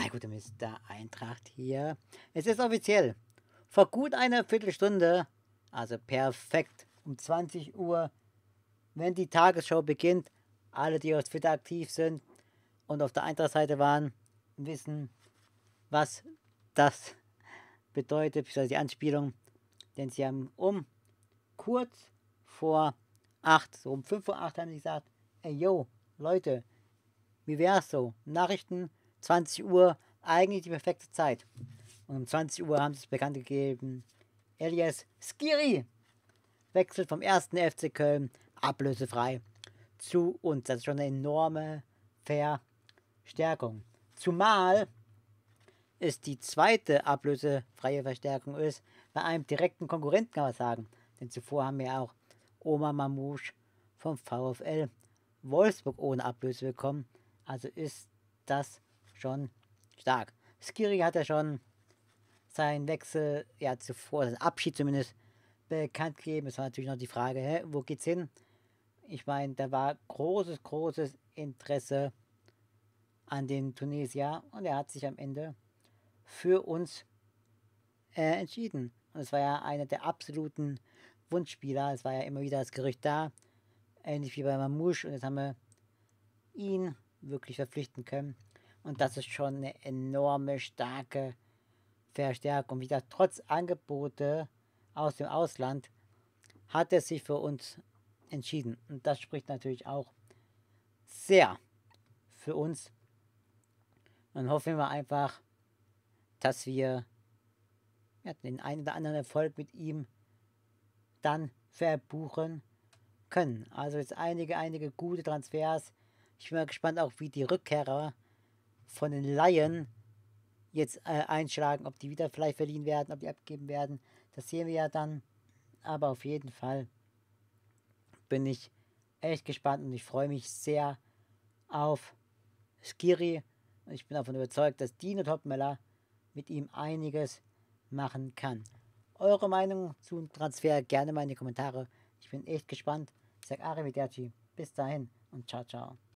Ja, gut, dann ist der Eintracht hier. Es ist offiziell. Vor gut einer Viertelstunde, also perfekt, um 20 Uhr, wenn die Tagesschau beginnt, alle, die auf Twitter aktiv sind und auf der Eintracht-Seite waren, wissen, was das bedeutet, beziehungsweise die Anspielung. Denn sie haben um kurz vor 8, so um 5 vor 8 haben sie gesagt, ey yo, Leute, wie wär's so? Nachrichten, 20 Uhr, eigentlich die perfekte Zeit. Und um 20 Uhr haben sie es bekannt gegeben, Elias Skiri wechselt vom 1. FC Köln ablösefrei zu uns. Das ist schon eine enorme Verstärkung. Zumal es die zweite ablösefreie Verstärkung ist, bei einem direkten Konkurrenten kann man sagen. Denn zuvor haben wir auch Omar Mamouche vom VfL Wolfsburg ohne Ablöse bekommen. Also ist das schon stark. Skiri hat ja schon seinen Wechsel, ja zuvor, seinen Abschied zumindest, bekannt gegeben. Es war natürlich noch die Frage, wo geht's hin? Ich meine, da war großes Interesse an den Tunesier und er hat sich am Ende für uns entschieden. Und es war ja einer der absoluten Wunschspieler. Es war ja immer wieder das Gerücht da, ähnlich wie bei Mamouche. Und jetzt haben wir ihn wirklich verpflichten können. Und das ist schon eine enorme, starke Verstärkung. Wie gesagt, trotz Angebote aus dem Ausland hat er sich für uns entschieden. Und das spricht natürlich auch sehr für uns. Und hoffen wir einfach, dass wir ja, den einen oder anderen Erfolg mit ihm dann verbuchen können. Also jetzt einige gute Transfers. Ich bin mal gespannt auch, wie die Rückkehrer von den Laien jetzt einschlagen, ob die wieder vielleicht verliehen werden, ob die abgegeben werden. Das sehen wir ja dann. Aber auf jeden Fall bin ich echt gespannt und ich freue mich sehr auf Skiri. Und ich bin davon überzeugt, dass Dino Topmeller mit ihm einiges machen kann. Eure Meinung zum Transfer gerne mal in die Kommentare. Ich bin echt gespannt. Ich sage Arrivederci. Bis dahin und ciao, ciao.